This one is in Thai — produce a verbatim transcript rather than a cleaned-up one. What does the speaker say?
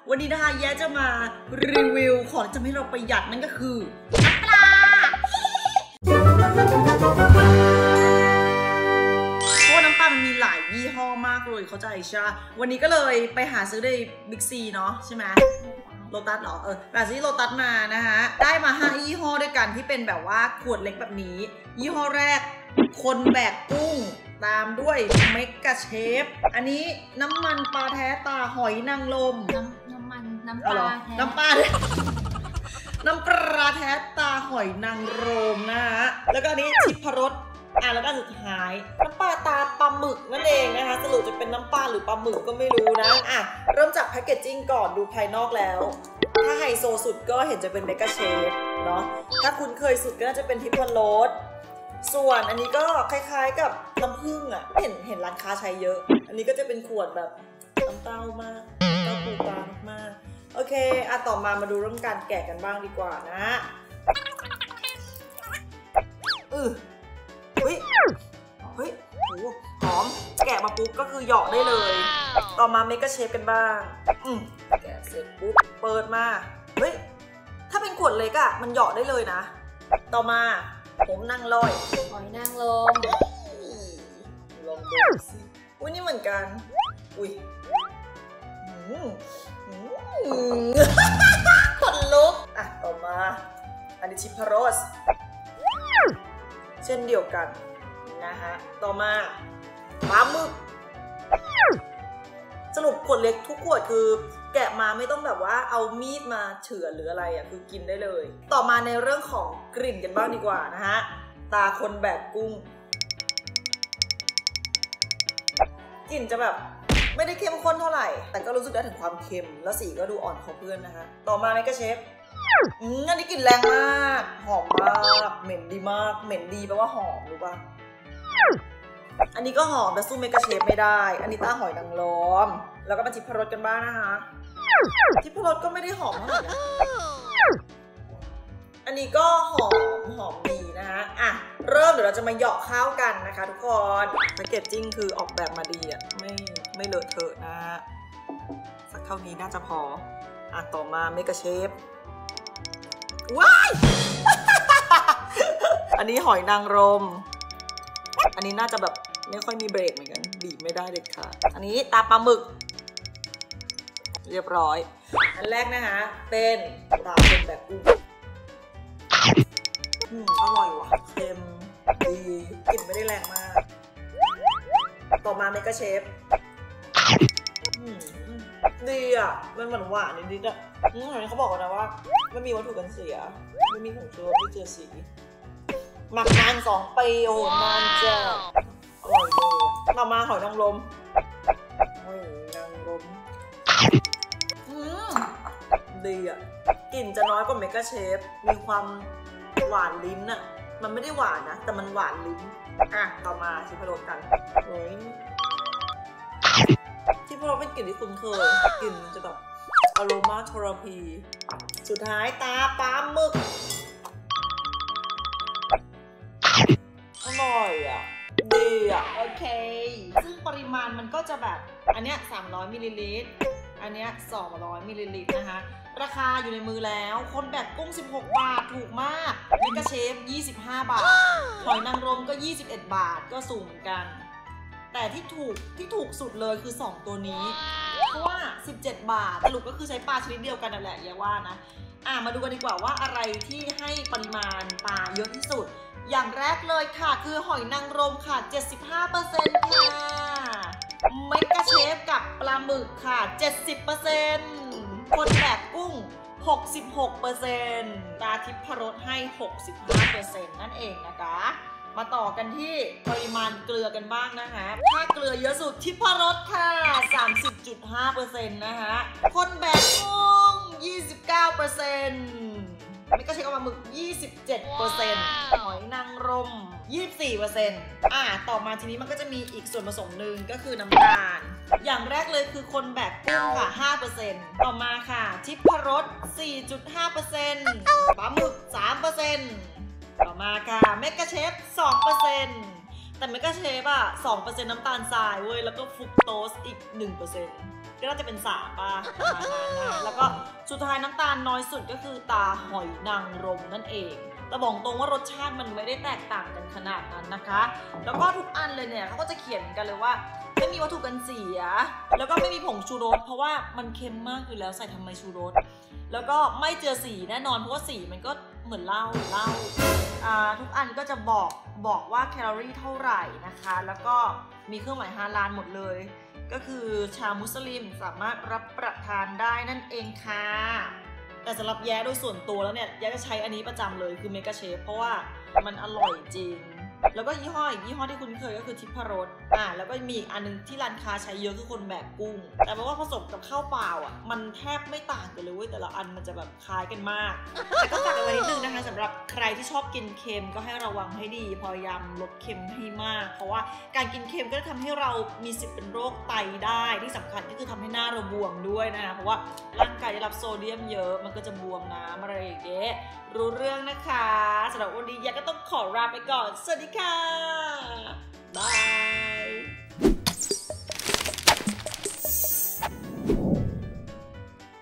วันนี้นะคะแย้จะมารีวิวของจะทำให้เราประหยัดนั่นก็คือน้ำปลาเพราะว่าน้ำปลามันมีหลายยี่ห้อมากเลยเข้าใจใช่ไหมวันนี้ก็เลยไปหาซื้อในบิ๊กซีเนาะใช่ไหมโลตัสเหรอเออไปหาซื้อโลตัสมานะคะได้มาห้ายี่ห้อด้วยกันที่เป็นแบบว่าขวดเล็กแบบนี้ยี่ห้อแรกคนแบกกุ้งตามด้วยเมกะเชฟอันนี้น้ำมันปลาแท้ตาหอยนางรมน้ำน้ำมันน้ำปลาแท้น้ำปลาน้ำปลาแท้ตาหอยนางรมนะฮะแล้วก็อันนี้ทิพรสอ่ะแล้วก็สุดท้ายน้ำปลาตาปลาหมึกนั่นเองนะคะสรุปจะเป็นน้ำปลาหรือปลาหมึกก็ไม่รู้นะอ่ะเริ่มจากแพคเกจจิ้งก่อนดูภายนอกแล้วถ้าไฮโซสุดก็เห็นจะเป็นเมกะเชฟเนาะถ้าคุณเคยสุดก็น่าจะเป็นทิพรสส่วนอันนี้ก็คล้ายๆกับน้ำผึ้งอ่ะเห็นเห็นร้านค้าใช้เยอะอันนี้ก็จะเป็นขวดแบบน้ำเต้ามากน้ำเต้าปูปลามากโอเคอ่ะต่อมามาดูเรื่องการแกะกันบ้างดีกว่านะอือเฮ้ยเฮ้ยโหหอมแกะมาปุ๊บก็คือหยอกได้เลยต่อมาเมกะเชฟกันบ้างอืมแกะเสร็จปุ๊บเปิดมาเฮ้ยถ้าเป็นขวดเล็กอะมันหยอกได้เลยนะต่อมาผมนั่งลอยหอยนางรมลองดูสิอุ้ยนี่เหมือนกันอุ้ยขนลุกอ่ะต่อมาอันนี้ชิพารสเช่นเดียวกันนะฮะต่อมาปลาหมึกสรุปขวดเล็กทุกขวดคือแกะมาไม่ต้องแบบว่าเอามีดมาเฉือนหรืออะไรอ่ะคือกินได้เลยต่อมาในเรื่องของกลิ่นกันบ้างดีกว่านะฮะตาคนแบกกุ้งกลิ่นจะแบบไม่ได้เข้มข้นเท่าไหร่แต่ก็รู้สึกได้ถึงความเค็มแล้วสีก็ดูอ่อนของเพื่อนนะฮะต่อมาเมกะเชฟอืมอันนี้กลิ่นแรงมากหอมมากเหม็นดีมากเหม็นดีแปลว่าหอมรู้ป่ะอันนี้ก็หอมแต่สู้เมกะเชฟไม่ได้อันนี้ตาหอยนางรมแล้วก็มาทิพรสกันบ้างนะคะทิพรสก็ไม่ได้หอมเท่าไหร่นะอันนี้ก็หอมหอมดีนะฮะอ่ะเริ่มเดี๋ยวเราจะมาเหยาะข้าวกันนะคะทุกคนแพคเกจจิ้งคือออกแบบมาดีอ่ะไม่ไม่เลอะเทอะนะฮะสักเท่านี้น่าจะพออ่ะต่อมาเมกะเชฟว้าย อันนี้หอยนางรมอันนี้น่าจะแบบไม่ค่อยมีเบรกเหมือนกันบีบไม่ได้เด็ดขาดอันนี้ตาปลาหมึกเรียบร้อยอันแรกนะคะเป็นตาเป็นแบบกุ้งอืมอร่อยว่ะเค็มดีกลิ่นไม่ได้แรงมากต่อมาเมกะเชฟอืมดีอ่ะมันหวานหวานนิดๆอ่ะอืมเขาบอกกันนะว่าไม่มีวัตถุกันเสียไม่มีผงชูรสไม่เจือสีหมักนานสองปีโอ้โหนานจ้ะอร่อยเลยต่อมาหอยนางรมหอยนางรมอืมดีอ่ะกลิ่นจะน้อยกว่าเมกะเชฟมีความหวานลิ้นอ่ะมันไม่ได้หวานนะแต่มันหวานลิ้นอ่ะต่อมาชิพารสกันโอ้ยชิพารสเป็นกลิ่นที่คุ้นเคยกลิ่นมันจะแบบอโรมาเทอราพีสุดท้ายตาปลาหมึกอร่อยอ่ะดีอ่ะโอเคซึ่งปริมาณมันก็จะแบบอันเนี้ยสามร้อยมิลลิลิตรอันเนี้ยสองร้อยมิลลิลิตรนะคะราคาอยู่ในมือแล้วคนแบกกุ้งสิบหกบาทถูกมากเมกะเชฟยี่สิบห้าบาทหอยนางรมก็ยี่สิบเอ็ดบาทก็สูงเหมือนกันแต่ที่ถูกที่ถูกสุดเลยคือสองตัวนี้เพราะว่าสิบเจ็ดบาทสรุปก็คือใช้ปลาชนิดเดียวกันนั่นแหละอย่าว่านะอ่ะมาดูกันดีกว่าว่าอะไรที่ให้ปริมาณปลาเยอะที่สุดอย่างแรกเลยค่ะคือหอยนางรมค่ะ เจ็ดสิบห้าเปอร์เซ็นต์ ค่ะเมกะเชฟกับปลาหมึกค่ะ เจ็ดสิบเปอร์เซ็นต์ คนแบกกุ้ง หกสิบหกเปอร์เซ็นต์ ตาทิพรสให้ หกสิบห้าเปอร์เซ็นต์ นั่นเองนะคะมาต่อกันที่ปริมาณเกลือกันบ้างนะคะถ้าเกลือเยอะสุดทิพรสค่ะ สามสิบจุดห้าเปอร์เซ็นต์ นะคะคนแบกกุ้ง ยี่สิบเก้าเปอร์เซ็นต์เมกะเชฟกับปลาหมึก ยี่สิบเจ็ดเปอร์เซ็นต์ หอยนางรม ยี่สิบสี่เปอร์เซ็นต์ อ่าต่อมาทีนี้มันก็จะมีอีกส่วนผสมหนึ่งก็คือน้ำตาลอย่างแรกเลยคือคนแบกกุ้งค่ะ ห้าเปอร์เซ็นต์ ต่อมาค่ะทิพรส สี่จุดห้าเปอร์เซ็นต์ ปลาหมึก สามเปอร์เซ็นต์ ต่อมาค่ะเมกะเชฟ สองเปอร์เซ็นต์ แต่เมกะเชฟอ่ะ สองเปอร์เซ็นต์ น้ำตาลทรายเว้ยแล้วก็ฟรุกโตสอีก หนึ่งเปอร์เซ็นต์ก็น่าจะเป็นสามป่ะประมาณนั้นนะแล้วก็สุดท้ายน้ำตาลน้อยสุดก็คือตาหอยนางรมนั่นเองแต่บอกตรงว่ารสชาติมันไม่ได้แตกต่างกันขนาดนั้นนะคะแล้วก็ทุกอันเลยเนี่ยเขาก็จะเขียนกันเลยว่าไม่มีวัตถุกันเสียแล้วก็ไม่มีผงชูรสเพราะว่ามันเค็มมากอยู่แล้วใส่ทำไมชูรสแล้วก็ไม่เจือสีแน่นอนเพราะว่าสีมันก็เหมือนเหล้าเหล้าอ่าทุกอันก็จะบอกบอกว่าแคลอรี่เท่าไหร่นะคะแล้วก็มีเครื่องหมายฮาลาลหมดเลยก็คือชาวมุสลิมสามารถรับประทานได้นั่นเองค่ะแต่สำหรับแย้โดยส่วนตัวแล้วเนี่ยแย้จะใช้อันนี้ประจำเลยคือเมกาเชฟเพราะว่ามันอร่อยจริงแล้วก็ยี่ห้ออีกยี่ห้อที่คุ้นเคยก็คือทิพรสอ่าแล้วก็มีอีกอันนึงที่ร้านค้าใช้เยอะคือคนแบกกุ้งแต่เพราะว่าผสมกับข้าวเปล่าอ่ะมันแทบไม่ต่างกันเลยเว้ยแต่ละอันมันจะแบบคล้ายกันมากแต่ก็ฝากกันไว้นิดนึงนะคะสำหรับใครที่ชอบกินเค็มก็ให้ระวังให้ดีพยายามลดเค็มให้มากเพราะว่าการกินเค็มก็จะทำให้เรามีสิทธิ์เป็นโรคไตได้ที่สำคัญก็คือทำให้หน้าเราบวมด้วยนะคะเพราะว่าร่างกายได้รับโซเดียมเยอะมันก็จะบวมน้ำอะไรอย่างเงี้ยรู้เรื่องนะคะสำหรับวันนี้ยาก็ต้องขอลาไปก่อนสวัสดีค่ะบาย